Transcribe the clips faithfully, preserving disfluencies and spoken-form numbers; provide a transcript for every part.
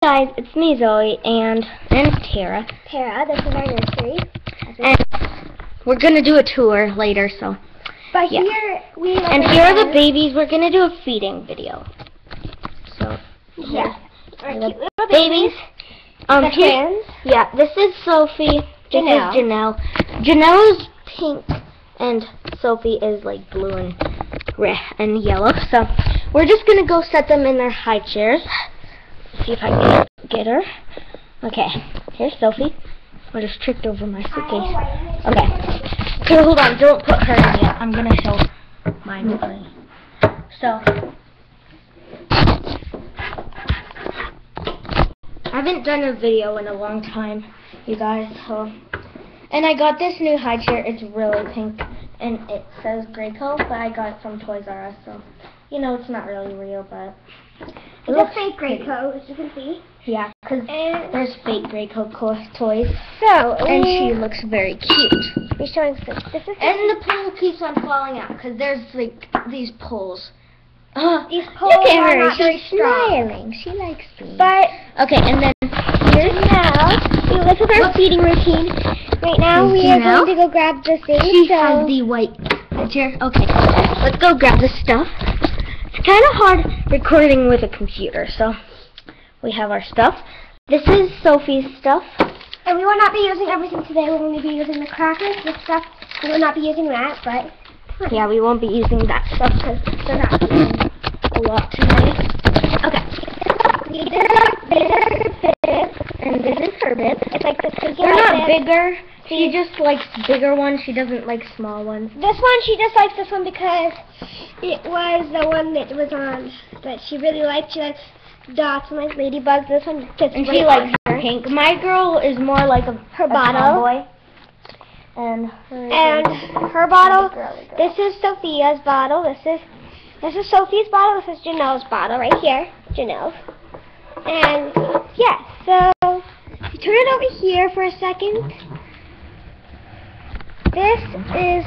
Guys, it's me, Zoe, and and Tara. Tara, this is our nursery. And we're gonna do a tour later, so. But yeah. here we. Like and here are the babies. We're gonna do a feeding video. So. Yeah. Our the cute little babies. babies. Um. The Here, twins. yeah. This is Sophie. This Janelle. is Janelle. Janelle is pink, and Sophie is like blue and red and yellow. So we're just gonna go set them in their high chairs. See if I can get her. Okay, here's Sophie. I just tripped over my suitcase. Okay. Okay, hold on. Don't put her in yet. I'm going to show mine first. So, I haven't done a video in a long time, you guys. So, and I got this new high chair. It's really pink, and it says Graco, but I got it from Toys R Us. So, you know, it's not really real, but It's a fake Graco, as you can see. yeah, because there's fake Graco toys. So, And she looks very cute. We're showing some. This is And the pole keeps on falling out because there's like these poles. Uh, These poles look at are her. not very She's strong. smiling. She likes me. But okay, and then here's now, we this is our Look. feeding routine. Right now, And we see are now? going to go grab the thing. She so has the white chair. Okay, let's go grab the stuff. It's kind of hard recording with a computer, so we have our stuff. This is Sophie's stuff. And we will not be using everything today. We're going to be using the crackers, this stuff. We will not be using that, but Yeah, we won't be using that stuff because they're not using a lot today. Okay. this is bib, And this is her bib. it's like this big They're not bib. bigger. She just likes bigger ones. She doesn't like small ones. This one, she just likes this one because it was the one that was on, that she really liked. She likes dots and like ladybugs. This one fits And right she on likes her. pink. My girl is more like a Her a bottle. tomboy. And her And her bottle, this is Sophia's bottle. This is this is Sophie's bottle. This is Janelle's bottle right here. Janelle's. And yeah, so you turn it over here for a second. This is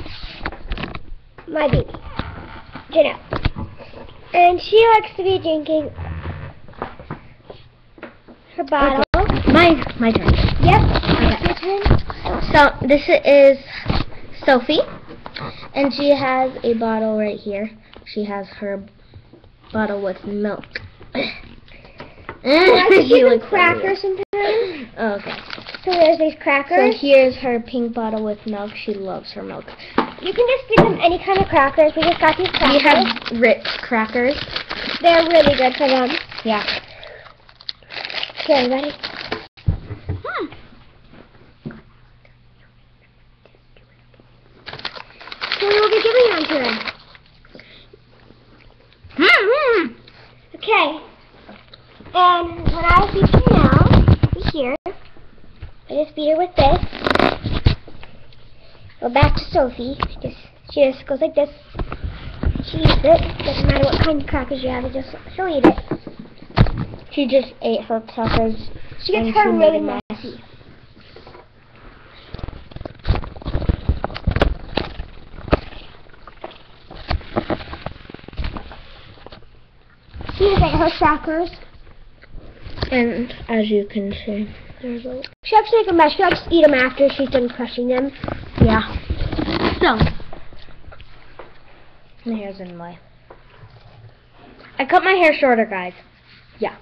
my baby, Janelle. And she likes to be drinking her bottle. My my turn. Yep. Okay. Your turn. So this is Sophie, and she has a bottle right here. She has her bottle with milk. I could She give them looks so crackers sometimes. Oh, okay. So there's these So crackers. here's her pink bottle with milk. She loves her milk. You can just give them any kind of crackers. We just got these crackers. We have Ritz crackers. They're really good for them. Yeah. Here, you ready? Hmm. So we will be giving them to them. Hmm. Okay. And when I feed Janelle, be here. I just feed her with this. Go back to Sophie. Just she just goes like this. She eats it. Doesn't matter what kind of crackers you have, it just she'll eat it. She just ate her crackers. She gets and her she really made a mess. messy. She just ate her crackers. And as you can see, there's a She likes to make a mess. She likes to eat them after she's done crushing them. yeah. So here's in my. I cut my hair shorter, guys. Yeah.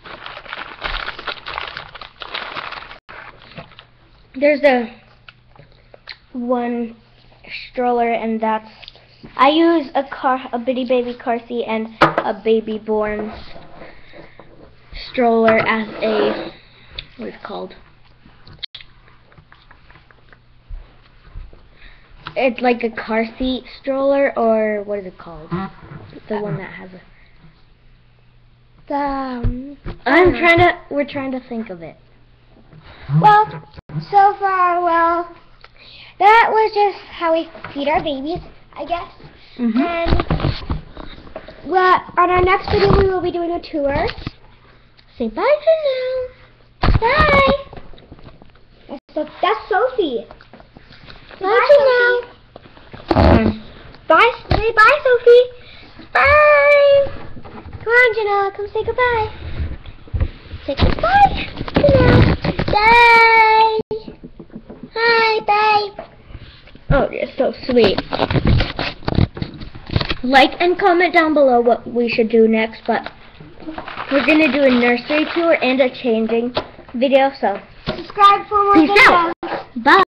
There's a one stroller, and that's I use a car, a bitty baby car seat, and a baby born stroller as a what is it called? It's like a car seat stroller, or what is it called? The one that has a. The, um, I'm trying to. We're trying to think of it. well, so far, well, that was just how we feed our babies, I guess. Mm-hmm. And well, on our next video, we will be doing a tour. Say bye for now. Bye. That's, so, that's Sophie. Bye, Bye, Janelle. Sophie. Bye. Say bye, Sophie. Bye. Come on, Janelle. Come say goodbye. say goodbye for now. Bye. Hi, bye. Oh, you're so sweet. Like and comment down below what we should do next, but we're going to do a nursery tour and a changing video, so Subscribe for more peace videos. out. Bye.